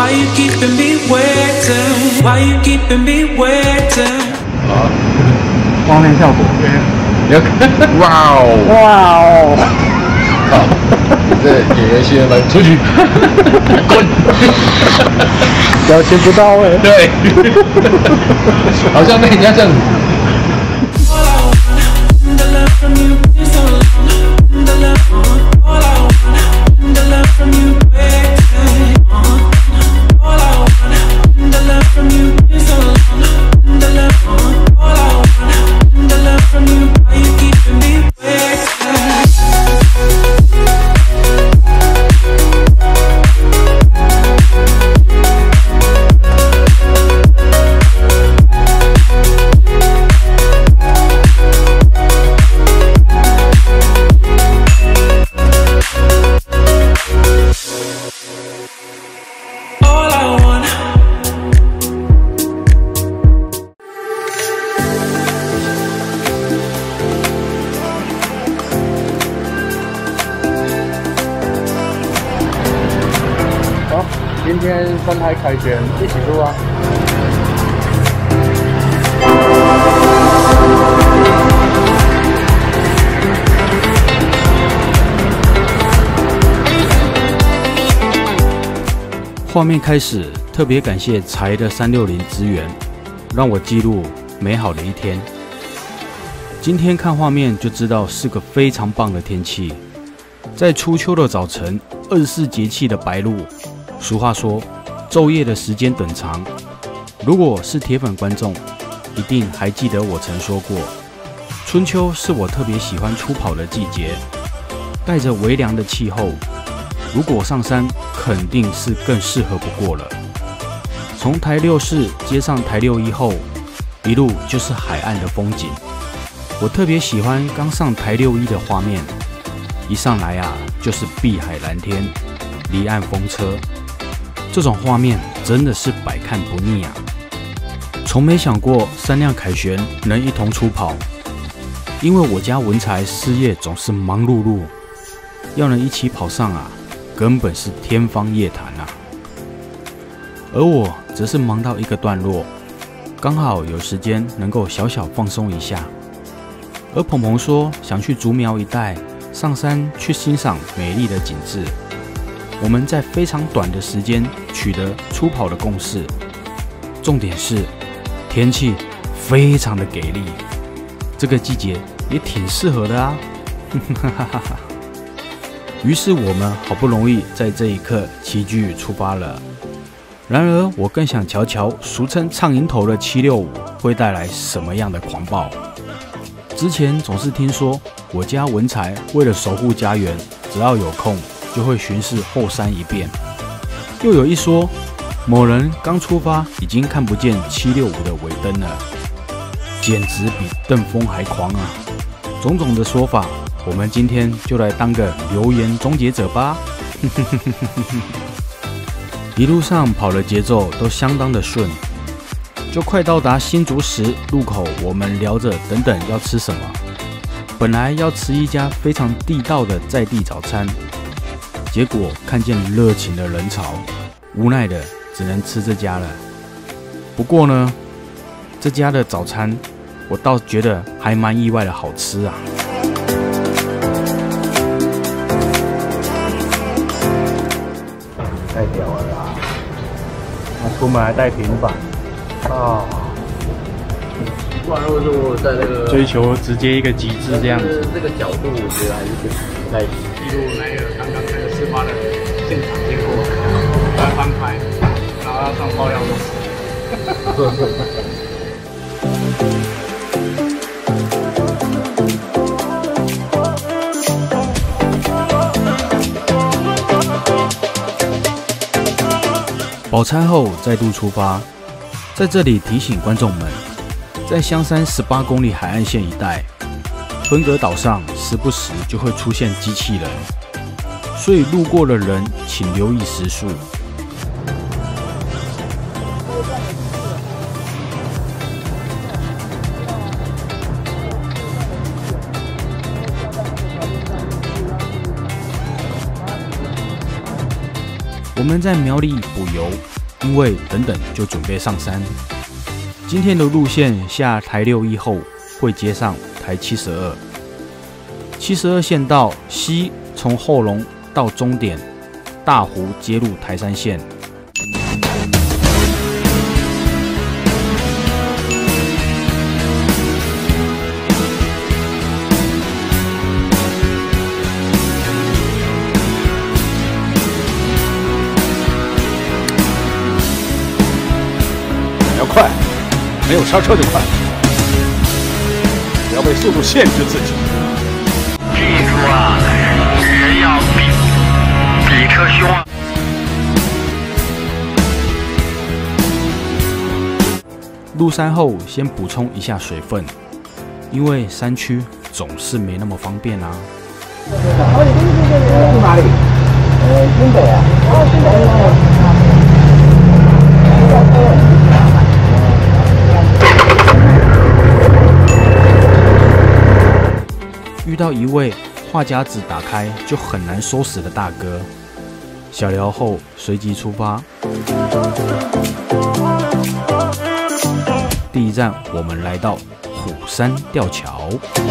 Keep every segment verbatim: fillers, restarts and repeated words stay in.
Why you keeping me waiting? Why you keeping me waiting? 好，画面效果，你要看，哇哦， 哇哦， 好，这演员新人们出去，滚， 表情不到位， 对，好像被人家这样子。 今天三台凯旋一起录啊！ 画面开始，特别感谢柴的三六零资源，让我记录美好的一天。今天看画面就知道是个非常棒的天气，在初秋的早晨，二十四节气的白露。 俗话说，昼夜的时间等长。如果是铁粉观众，一定还记得我曾说过，春秋是我特别喜欢出跑的季节。带着微凉的气候，如果上山，肯定是更适合不过了。从台六市接上台六一后，一路就是海岸的风景。我特别喜欢刚上台六一的画面，一上来啊，就是碧海蓝天，离岸风车。 这种画面真的是百看不腻啊！从没想过三辆凯旋能一同出跑，因为我家文才事业总是忙碌碌，要能一起跑上啊，根本是天方夜谭啊。而我则是忙到一个段落，刚好有时间能够小小放松一下。而鹏鹏说想去竹苗一带上山去欣赏美丽的景致。 我们在非常短的时间取得出跑的共识，重点是天气非常的给力，这个季节也挺适合的啊！于是我们好不容易在这一刻齐聚出发了。然而，我更想瞧瞧俗称畅饮头的七六五会带来什么样的狂暴。之前总是听说我家文才为了守护家园，只要有空。 就会巡视后山一遍。又有一说，某人刚出发已经看不见七六五的尾灯了，简直比邓峰还狂啊！种种的说法，我们今天就来当个留言终结者吧。一路上跑的节奏都相当的顺，就快到达新竹时路口，我们聊着等等要吃什么。本来要吃一家非常地道的在地早餐。 结果看见热情的人潮，无奈的只能吃这家了。不过呢，这家的早餐我倒觉得还蛮意外的好吃啊！ 太屌了啦！那出门还带平板啊！ 不然如果是我在那个追求直接一个极致这样子， 这个角度我觉得还是不太记录那个刚刚那个事发的现场经过，再翻拍，然后上爆料公司。 饱餐后再度出发，在这里提醒观众们，在香山十八公里海岸线一带，分隔岛上时不时就会出现机器人，所以路过的人请留意时速。我们在苗栗补油，因为等等就准备上山。今天的路线下台六一后会接上台七十二，七十二线道西从后龙到终点大湖接入台三线。 要快，没有刹车就快，不要被速度限制自己。 记住啊，人要比比车凶啊！ 入山后先补充一下水分，因为山区总是没那么方便啊。 去哪里？呃，新北啊。哦，新北。 遇到一位话匣子打开就很难收拾的大哥，小聊后随即出发。第一站我们来到虎山吊桥。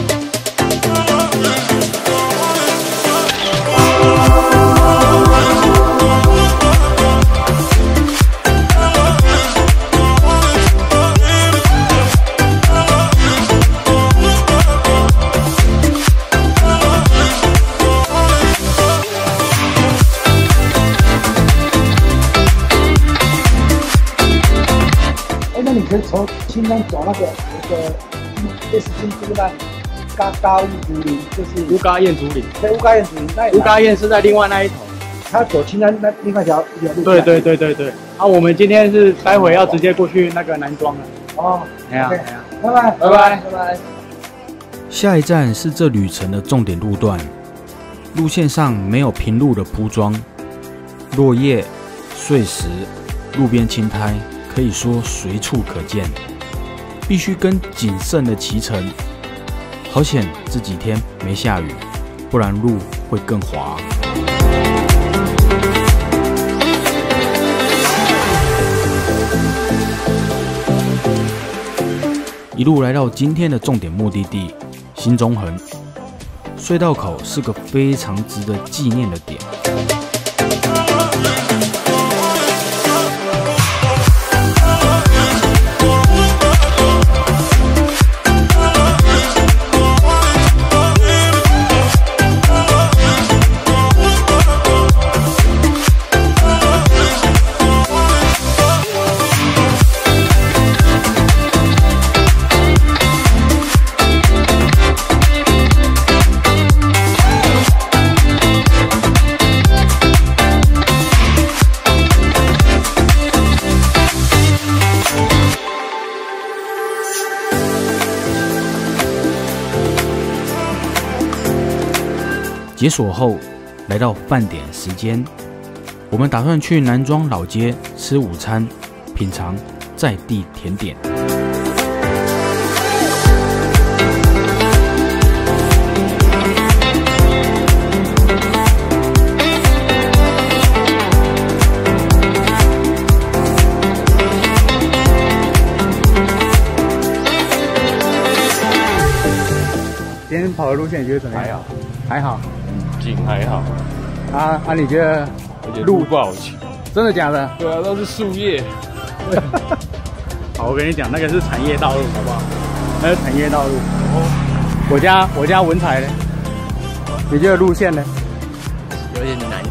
那你可以从青山走那个那个类似京都那嘎嘎乌竹林，就是乌嘎燕竹林。 对，乌嘎燕竹林，那乌嘎燕是在另外那一头。 他走青山那另外一条一条路。 对对对对对。啊，我们今天是待会要直接过去那个南庄了。 哦， 哎呀， 拜拜拜拜拜拜。 下一站是这旅程的重点路段，路线上没有平路的铺装，落叶、碎石、路边青苔。可以说随处可见，必须跟谨慎的骑乘。好险这几天没下雨，不然路会更滑。一路来到今天的重点目的地新中横隧道口，是个非常值得纪念的点。解锁后，来到饭点时间，我们打算去南庄老街吃午餐，品尝在地甜点。 今天跑的路线你觉得怎么样？ 还好， 还好。 景还好， 啊啊！你觉得而且路不好骑。 真的假的？ 对啊，都是树叶。 好，我跟你讲，那个是产业道路，好不好？那是产业道路。哦，我家我家文采呢？你觉得路线呢？ 有点难。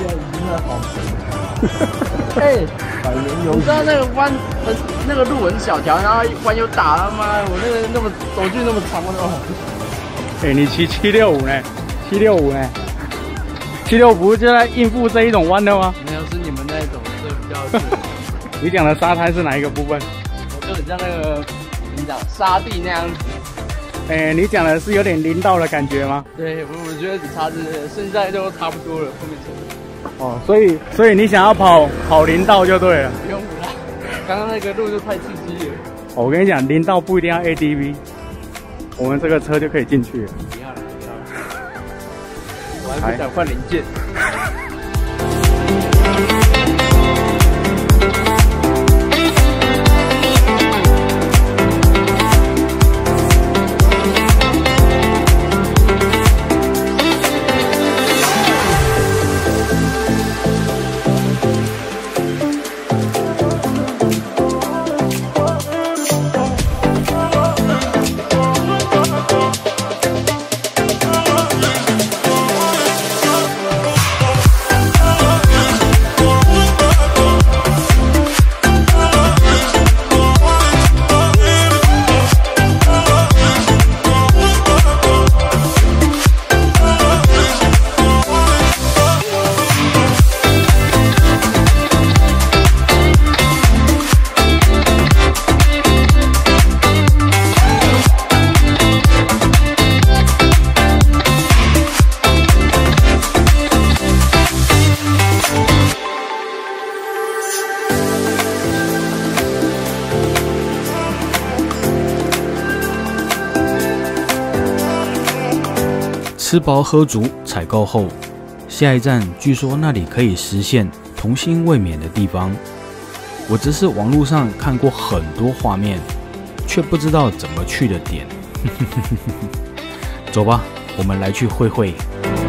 哎， 你知道那个弯很那个路很小条，然后弯又大，他妈我那个那么走距那么长，我都。 哎，你骑七六五呢？七六五呢？七六五就在应付这一种弯的吗？ 没有，是你们那一种，这比较是。 你讲的沙滩是哪一个部分？ 我就很像那个怎么讲沙地那样子。 哎，你讲的是有点林道的感觉吗？ 对，我我觉得只差这，现在都差不多了，后面走。 哦，所以所以你想要跑跑林道就对了。 不用啦，刚刚那个路就太刺激了。 哦，我跟你讲，林道不一定要 A D V， 我们这个车就可以进去了。 不要了，不要了，我还不想换零件。 吃饱喝足，采购后，下一站据说那里可以实现童心未泯的地方。我只是网络上看过很多画面，却不知道怎么去的点。走吧，我们来去会会。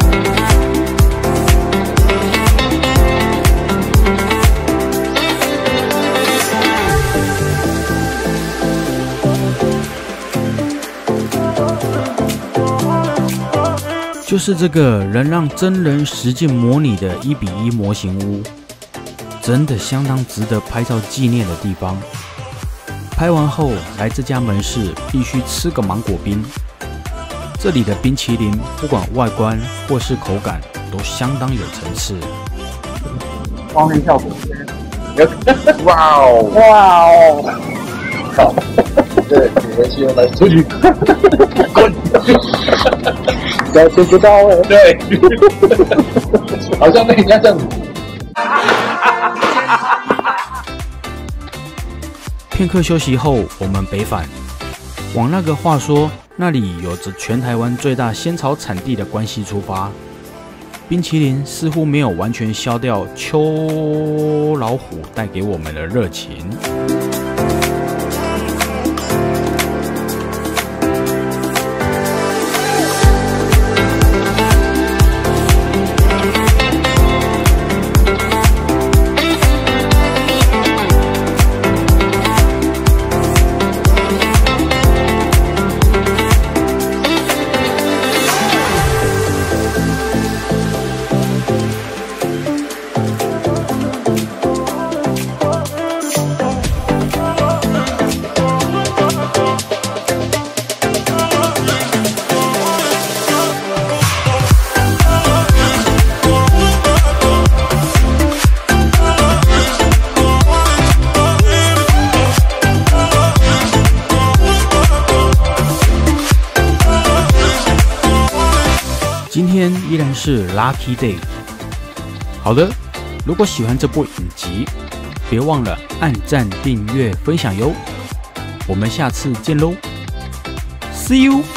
就是这个能让真人实境模拟的一比一模型屋，真的相当值得拍照纪念的地方。拍完后来这家门市必须吃个芒果冰，这里的冰淇淋不管外观或是口感都相当有层次。 画面效果， 哇哦哇哦！ 好，对，给人先来出去，滚！ 要做不到哎， 对，好像被人家这样子。 片刻休息后，我们北返，往那个话说那里有着全台湾最大仙草产地的关系出发。冰淇淋似乎没有完全消掉秋老虎带给我们的热情。今天依然是 Lucky Day。好的，如果喜欢这部影集，别忘了按赞、订阅、分享哟。我们下次见喽 ，See you。